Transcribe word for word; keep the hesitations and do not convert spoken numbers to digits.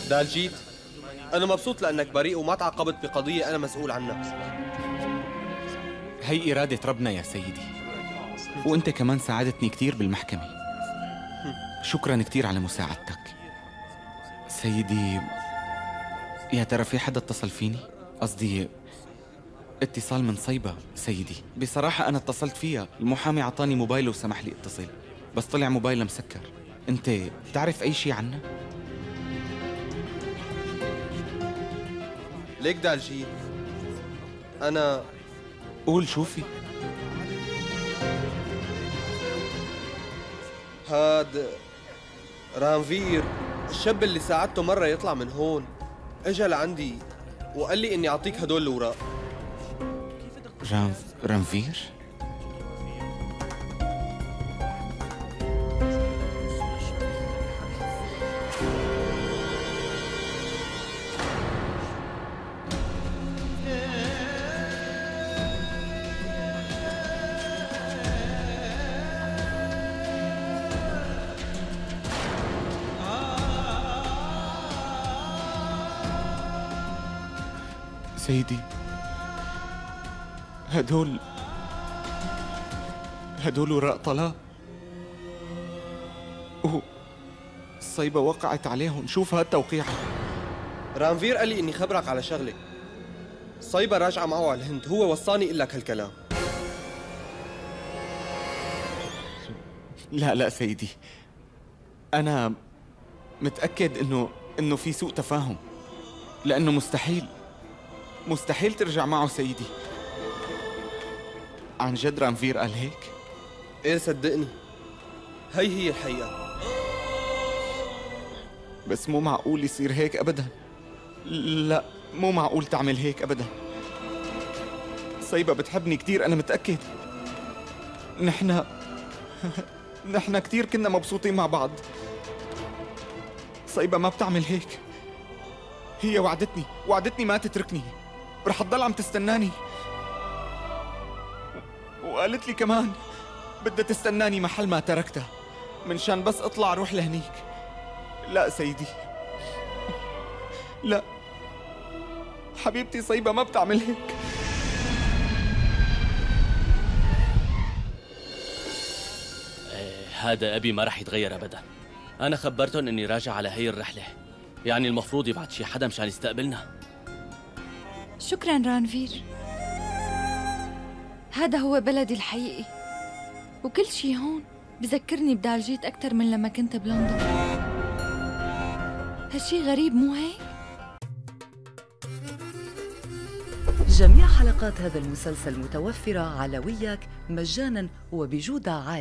دالجيت، أنا مبسوط لأنك بريء وما تعاقبت بقضية أنا مسؤول عنها. هي إرادة ربنا يا سيدي، وأنت كمان ساعدتني كتير بالمحكمة. شكراً كتير على مساعدتك سيدي. يا ترى في حدا اتصل فيني؟ قصدي اتصال من صيبة سيدي. بصراحة أنا اتصلت فيها، المحامي عطاني موبايله وسمح لي اتصل، بس طلع موبايله مسكر. أنت بتعرف أي شيء عنه؟ ليك دالجيت، أنا قول شوفي. هاد رانفير، الشاب اللي ساعدته مرة يطلع من هون، اجا لعندي وقال لي إني أعطيك هدول الأوراق. رانف... رانفير؟ سيدي، هدول هدول وراء طلاق، و الصيبة وقعت عليهم. شوف هالتوقيع. رانفير قال لي إني خبرك على شغلة. صيبة راجعة معه على الهند، هو وصاني إقول لك هالكلام. لا لا سيدي، أنا متأكد إنه إنه في سوء تفاهم، لأنه مستحيل مستحيل ترجع معه سيدي. عن جد رانفير قال هيك؟ إيه صدقني، هي هي الحقيقة. بس مو معقول يصير هيك أبدا. لا، مو معقول تعمل هيك أبدا. صيبة بتحبني كتير، أنا متأكد. نحن نحن كتير كنا مبسوطين مع بعض. صيبة ما بتعمل هيك. هي وعدتني وعدتني ما تتركني، رح تضل عم تستناني، وقالت لي كمان بدها تستناني محل ما تركتها منشان بس اطلع روح لهنيك. لا سيدي، لا، حبيبتي صيبة ما بتعمل هيك. ايه، هذا أبي ما رح يتغير أبدا. أنا خبرتهم إني راجع على هي الرحلة، يعني المفروض يبعت شي حدا مشان يستقبلنا. شكراً رانفير، هذا هو بلدي الحقيقي، وكل شي هون بذكرني بدالجيت أكثر من لما كنت بلندن. هالشي غريب مو هيك؟ جميع حلقات هذا المسلسل متوفرة على وياك مجاناً وبجودة عالية.